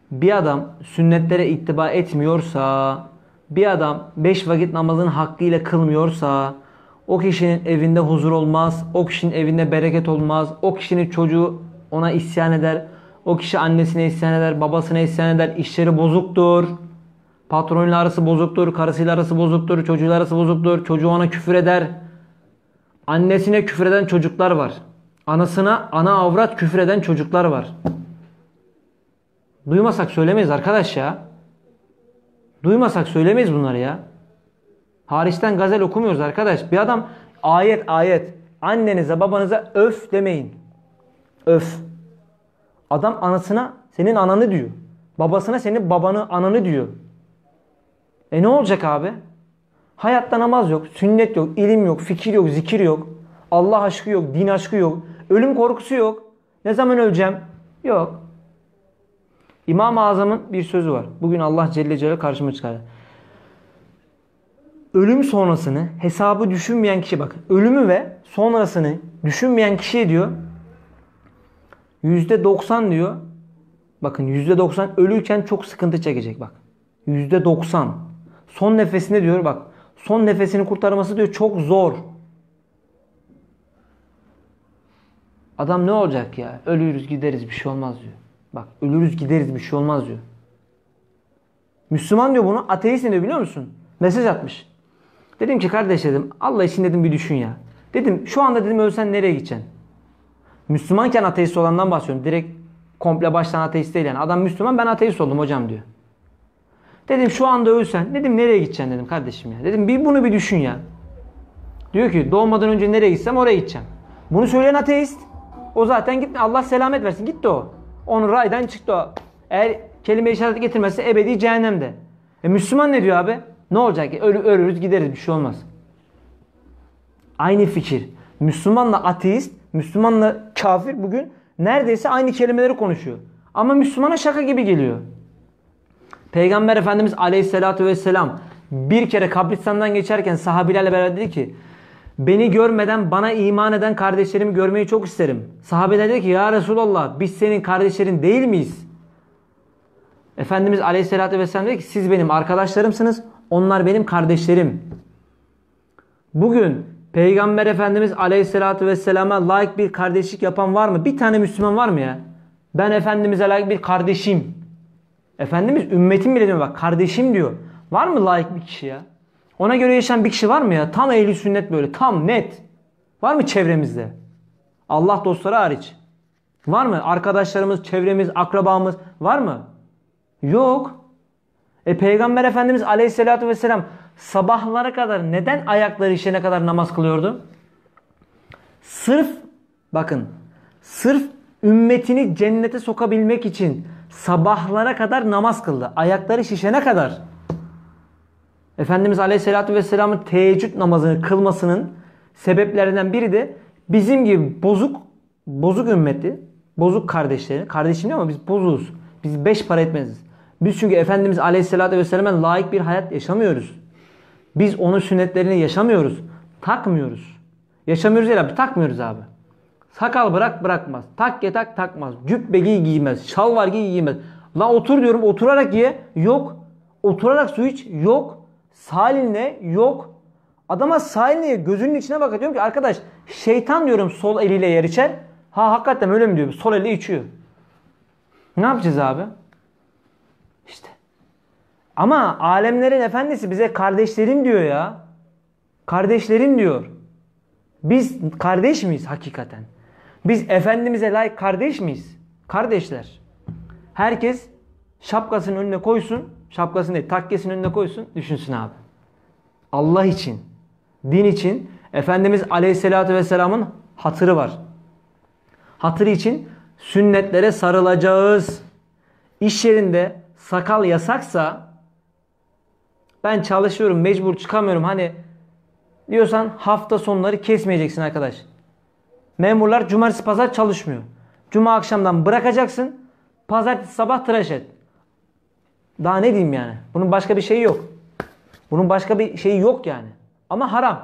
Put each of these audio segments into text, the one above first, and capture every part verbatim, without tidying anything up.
Bir adam sünnetlere ittiba etmiyorsa, bir adam beş vakit namazın hakkıyla kılmıyorsa, o kişinin evinde huzur olmaz, o kişinin evinde bereket olmaz, o kişinin çocuğu ona isyan eder, o kişi annesine isyan eder, babasına isyan eder, işleri bozuktur. Patronuyla arası bozuktur, karısıyla arası bozuktur, çocuğuyla arası bozuktur, çocuğu ona küfür eder. Annesine küfür eden çocuklar var. Anasına ana avrat küfür eden çocuklar var. Duymasak söylemeyiz arkadaş ya. Duymasak söylemeyiz bunları ya. Hariçten gazel okumuyoruz arkadaş. Bir adam ayet ayet annenize babanıza öf demeyin. Öf. Adam anasına senin ananı diyor. Babasına senin babanı ananı diyor. E ne olacak abi? Hayatta namaz yok, sünnet yok, ilim yok, fikir yok, zikir yok. Allah aşkı yok, din aşkı yok. Ölüm korkusu yok. Ne zaman öleceğim? Yok. İmam-ı Azam'ın bir sözü var. Bugün Allah Celle Celaluhu karşıma çıkardı. Ölüm sonrasını hesabı düşünmeyen kişi, bak, ölümü ve sonrasını düşünmeyen kişi diyor yüzde doksan diyor. Bakın yüzde doksan ölürken çok sıkıntı çekecek bak. yüzde doksan. Son nefesinde diyor bak. Son nefesini kurtarması diyor çok zor. Adam ne olacak ya? Ölürüz gideriz bir şey olmaz diyor. Bak ölürüz gideriz bir şey olmaz diyor. Müslüman diyor bunu. Ateist ne diyor biliyor musun? Mesaj atmış. Dedim ki kardeş dedim Allah için dedim bir düşün ya. Dedim şu anda dedim ölsen nereye gideceksin? Müslümanken ateist olandan bahsediyorum. Direkt komple baştan ateist değil yani. Adam Müslüman ben ateist oldum hocam diyor. Dedim şu anda ölsen dedim nereye gideceksin dedim kardeşim ya. Dedim bir bunu bir düşün ya. Diyor ki doğmadan önce nereye gitsem oraya gideceğim. Bunu söyleyen ateist. O zaten gitti. Allah selamet versin. Gitti o. Onun raydan çıktı o. Eğer kelime-i şehadet getirmezse ebedi cehennemde. E Müslüman ne diyor abi? Ne olacak ki? Ölü, ölürüz gideriz bir şey olmaz. Aynı fikir. Müslümanla ateist, Müslümanla kafir bugün neredeyse aynı kelimeleri konuşuyor. Ama Müslümana şaka gibi geliyor. Peygamber Efendimiz Aleyhisselatü Vesselam bir kere kabristandan geçerken sahabilerle beraber dedi ki beni görmeden bana iman eden kardeşlerimi görmeyi çok isterim. Sahabeler dedi ki ya Resulallah biz senin kardeşlerin değil miyiz? Efendimiz Aleyhisselatü Vesselam dedi ki siz benim arkadaşlarımsınız. Onlar benim kardeşlerim. Bugün Peygamber Efendimiz Aleyhisselatü Vesselam'a layık bir kardeşlik yapan var mı? Bir tane Müslüman var mı ya? Ben Efendimiz'e layık bir kardeşim. Efendimiz ümmetim bile diyor bak kardeşim diyor. Var mı layık bir kişi ya? Ona göre yaşayan bir kişi var mı ya? Tam ehli sünnet böyle tam net. Var mı çevremizde? Allah dostları hariç. Var mı? Arkadaşlarımız, çevremiz, akrabamız var mı? Yok. E Peygamber Efendimiz Aleyhisselatü Vesselam sabahlara kadar neden ayakları işene kadar namaz kılıyordu? Sırf bakın sırf ümmetini cennete sokabilmek için sabahlara kadar namaz kıldı. Ayakları şişene kadar. Efendimiz Aleyhisselatü Vesselam'ın teheccüd namazını kılmasının sebeplerinden biri de bizim gibi bozuk bozuk ümmeti, bozuk kardeşleri, kardeşim değil ama biz bozuz. Biz beş para etmeziz. Biz çünkü Efendimiz Aleyhisselatü Vesselam'a layık bir hayat yaşamıyoruz. Biz onun sünnetlerini yaşamıyoruz. Takmıyoruz. Yaşamıyoruz değil abi. Takmıyoruz abi. Sakal bırak bırakmaz. Tak ye tak takmaz. Cübbe giy giymez. Şalvar giy giymez. Lan otur diyorum oturarak ye. Yok. Oturarak su iç. Yok. Salinle yok. Adama salinle gözünün içine bak diyorum ki arkadaş şeytan diyorum sol eliyle yer içer. Ha hakikaten öyle mi diyor? Sol elle içiyor. Ne yapacağız abi? İşte. Ama alemlerin efendisi bize kardeşlerim diyor ya. Kardeşlerim diyor. Biz kardeş miyiz hakikaten? Biz Efendimiz'e layık kardeş miyiz? Kardeşler. Herkes şapkasının önüne koysun. Şapkasını değil, takkesinin önüne koysun. Düşünsün abi. Allah için, din için Efendimiz Aleyhisselatü Vesselam'ın hatırı var. Hatırı için sünnetlere sarılacağız. İş yerinde sakal yasaksa ben çalışıyorum, mecbur çıkamıyorum. Hani diyorsan hafta sonları kesmeyeceksin arkadaş. Memurlar cumartesi pazar çalışmıyor. Cuma akşamdan bırakacaksın. Pazartesi sabah tıraş et. Daha ne diyeyim yani? Bunun başka bir şeyi yok. Bunun başka bir şeyi yok yani. Ama haram.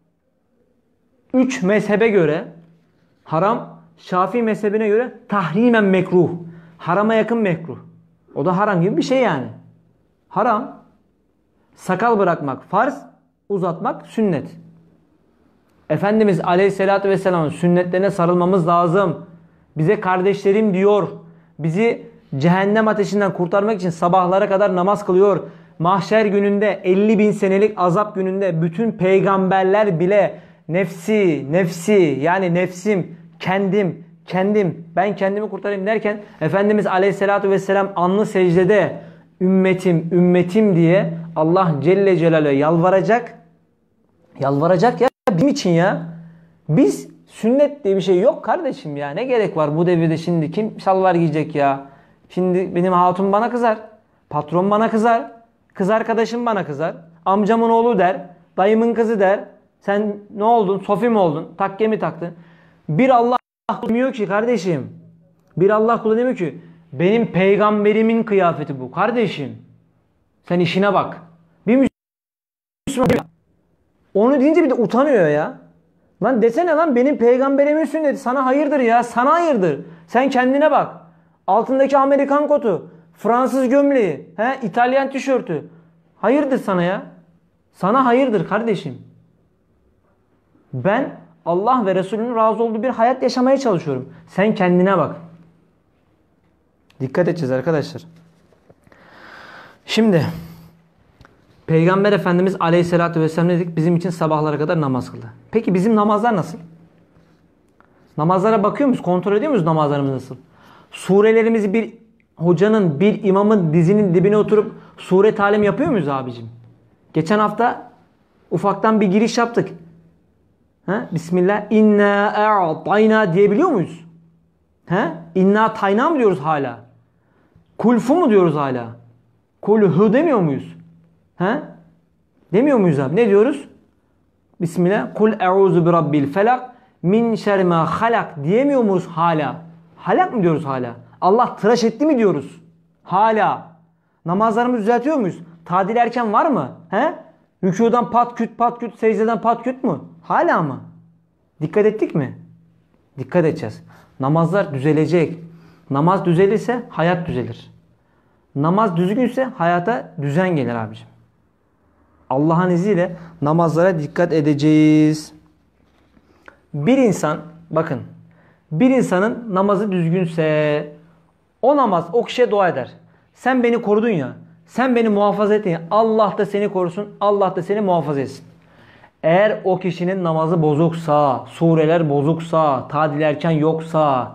Üç mezhebe göre haram, Şafii mezhebine göre tahrimen mekruh. Harama yakın mekruh. O da haram gibi bir şey yani. Haram. Sakal bırakmak farz, uzatmak sünnet. Efendimiz Aleyhisselatü Vesselam'ın sünnetlerine sarılmamız lazım. Bize kardeşlerim diyor. Bizi cehennem ateşinden kurtarmak için sabahlara kadar namaz kılıyor. Mahşer gününde, elli bin senelik azap gününde bütün peygamberler bile nefsi, nefsi yani nefsim, kendim, kendim, ben kendimi kurtarayım derken Efendimiz Aleyhisselatü Vesselam anlı secdede ümmetim, ümmetim diye Allah Celle Celaluhu'ya yalvaracak. Yalvaracak ya bizim için ya. Biz sünnet diye bir şey yok kardeşim ya. Ne gerek var bu devirde şimdi kim şalvar giyecek ya? Şimdi benim hatun bana kızar. Patron bana kızar. Kız arkadaşım bana kızar. Amcamın oğlu der. Dayımın kızı der. Sen ne oldun? Sofi mi oldun? Takke mi taktın? Bir Allah demiyor ki kardeşim. Bir Allah kulu demiyor ki. Benim peygamberimin kıyafeti bu kardeşim. Sen işine bak. Bir Müslüman onu deyince bir de utanıyor ya. Lan desene lan benim peygamberimin sünneti. Sana hayırdır ya. Sana hayırdır. Sen kendine bak. Altındaki Amerikan kotu. Fransız gömleği. He, İtalyan tişörtü. Hayırdır sana ya. Sana hayırdır kardeşim. Ben Allah ve Resulünün razı olduğu bir hayat yaşamaya çalışıyorum. Sen kendine bak. Dikkat edeceğiz arkadaşlar. Şimdi Peygamber Efendimiz Aleyhisselatü Vesselam ne dedik? Bizim için sabahlara kadar namaz kıldı. Peki bizim namazlar nasıl? Namazlara bakıyor muyuz? Kontrol ediyor muyuz namazlarımız nasıl? Surelerimizi bir hocanın, bir imamın dizinin dibine oturup sure talim yapıyor muyuz abicim? Geçen hafta ufaktan bir giriş yaptık. Ha? Bismillah. İnna a'tayna diyebiliyor muyuz? Ha? İnna tayna mı diyoruz hala? Kulfu mu diyoruz hala? Kulhu demiyor muyuz? Ha? Demiyor muyuz abi? Ne diyoruz? Bismillah. Kul e'uzu bi rabbil felak min şerri ma halak diyemiyor muyuz hala? Halak mı diyoruz hala? Allah tıraş etti mi diyoruz? Hala. Namazlarımızı düzeltiyor muyuz? Tadil erken var mı? He? Rükudan pat küt pat küt, secdeden pat küt mü? Hala mı? Dikkat ettik mi? Dikkat edeceğiz. Namazlar düzelecek. Namaz düzelirse hayat düzelir. Namaz düzgünse hayata düzen gelir abicim. Allah'ın izniyle namazlara dikkat edeceğiz. Bir insan, bakın, bir insanın namazı düzgünse o namaz o kişiye dua eder. Sen beni korudun ya, sen beni muhafaza ettin ya, Allah da seni korusun, Allah da seni muhafaza etsin. Eğer o kişinin namazı bozuksa, sureler bozuksa, tadil erken yoksa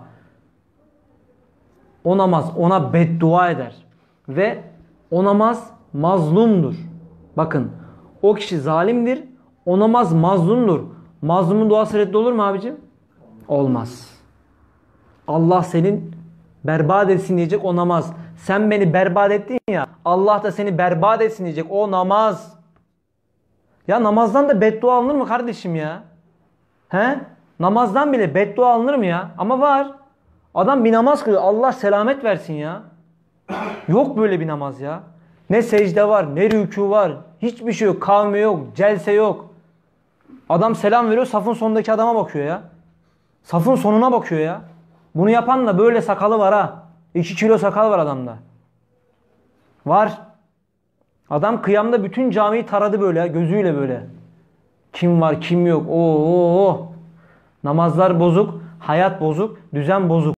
o namaz ona beddua eder. Ve o namaz mazlumdur. Bakın, o kişi zalimdir, o namaz mazlumdur. Mazlumun duası reddolur mu abicim? Olmaz. Allah senin berbat etsin diyecek o namaz. Sen beni berbat ettin ya, Allah da seni berbat etsin diyecek o namaz. Ya namazdan da beddua alınır mı kardeşim ya? He? Namazdan bile beddua alınır mı ya? Ama var. Adam bir namaz kılıyor. Allah selamet versin ya. Yok böyle bir namaz ya. Ne secde var, ne rükû var. Hiçbir şey yok. Kavme yok, celse yok. Adam selam veriyor, safın sonundaki adama bakıyor ya. Safın sonuna bakıyor ya. Bunu yapan da böyle sakalı var ha. iki kilo sakal var adamda. Var. Adam kıyamda bütün camiyi taradı böyle gözüyle böyle. Kim var kim yok. Oo, oo, oo. Namazlar bozuk, hayat bozuk, düzen bozuk.